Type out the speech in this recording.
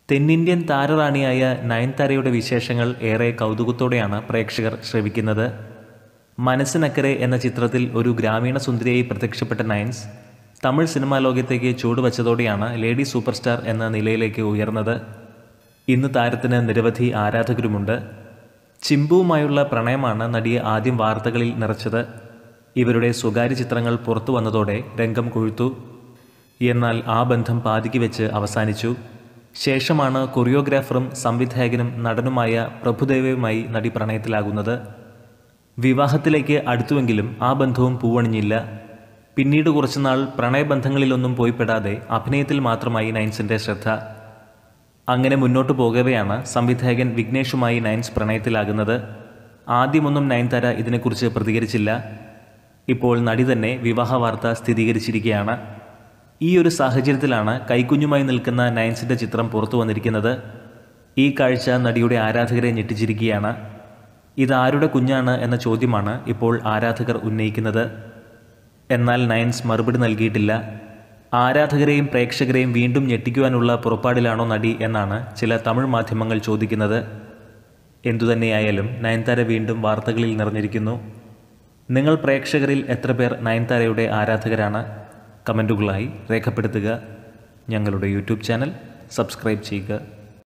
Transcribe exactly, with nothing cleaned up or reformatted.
തെന്നിന്ത്യൻ താരറാണിയായ നയൻതാരയുടെ വിശേഷങ്ങൾ ഏറെ കൗതുകത്തോടെയാണ് പ്രേക്ഷകർ ശ്രവിക്കുന്നത്. മനസ്സിനക്കരെ എന്ന ചിത്രത്തിൽ ഒരു ഗ്രാമീണ സുന്ദരിയായി പ്രത്യക്ഷപ്പെട്ട നയൻസ് തമിഴ് സിനിമാ ലോകത്തേക്ക് ചുവടുവച്ചതോടെയാണ് ലേഡി സൂപ്പർ സ്റ്റാർ എന്ന നിലയിലേക്ക് ഉയർന്നത്. ഇന്ന് താരത്തിന് നിരവധി ആരാധകരുമുണ്ട്. ചിമ്പുവുമായുള്ള പ്രണയമാണ് നടിയെ ആദ്യം വാർത്തകളിൽ നിറച്ചത്. ഇവരുടെ സ്വകാര്യ ചിത്രങ്ങൾ പുറത്തു വന്നതോടെ രംഗം കൊഴുത്തു. എന്നാൽ ആ ബന്ധം പാതിക്ക് വെച്ച് അവസാനിച്ചു. ശേഷമാണ് കൊറിയോഗ്രാഫറും സംവിധായകനും നടനുമായ പ്രഭുദേവയുമായി നടി പ്രണയത്തിലാകുന്നത്. വിവാഹത്തിലേക്ക് അടുത്തുവെങ്കിലും ആ ബന്ധവും പൂവണിഞ്ഞില്ല. പിന്നീട് കുറച്ചുനാൾ പ്രണയബന്ധങ്ങളിലൊന്നും പോയിപ്പെടാതെ അഭിനയത്തിൽ മാത്രമായി നയൻസിൻ്റെ ശ്രദ്ധ. അങ്ങനെ മുന്നോട്ടു പോകവെയാണ് സംവിധായകൻ വിഘ്നേഷുമായി നയൻസ് പ്രണയത്തിലാകുന്നത്. ആദ്യമൊന്നും നയൻതാര ഇതിനെക്കുറിച്ച് പ്രതികരിച്ചില്ല. ഇപ്പോൾ നടി തന്നെ വിവാഹ വാർത്ത സ്ഥിരീകരിച്ചിരിക്കുകയാണ്. ഈ ഒരു സാഹചര്യത്തിലാണ് കൈക്കുഞ്ഞുമായി നിൽക്കുന്ന നയൻസിൻ്റെ ചിത്രം പുറത്തു വന്നിരിക്കുന്നത്. ഈ കാഴ്ച നടിയുടെ ആരാധകരെ ഞെട്ടിച്ചിരിക്കുകയാണ്. ഇതാരുടെ കുഞ്ഞാണ് എന്ന ചോദ്യമാണ് ഇപ്പോൾ ആരാധകർ ഉന്നയിക്കുന്നത്. എന്നാൽ നയൻസ് മറുപടി നൽകിയിട്ടില്ല. ആരാധകരെയും പ്രേക്ഷകരെയും വീണ്ടും ഞെട്ടിക്കുവാനുള്ള പുറപ്പാടിലാണോ നടി എന്നാണ് ചില തമിഴ് മാധ്യമങ്ങൾ ചോദിക്കുന്നത്. എന്തുതന്നെയായാലും നയൻതാര വീണ്ടും വാർത്തകളിൽ നിറഞ്ഞിരിക്കുന്നു. നിങ്ങൾ പ്രേക്ഷകരിൽ എത്ര പേർ നയൻതാരയുടെ ആരാധകരാണ്? കമൻറ്റുകളായി രേഖപ്പെടുത്തുക. ഞങ്ങളുടെ യൂട്യൂബ് ചാനൽ സബ്സ്ക്രൈബ് ചെയ്യുക.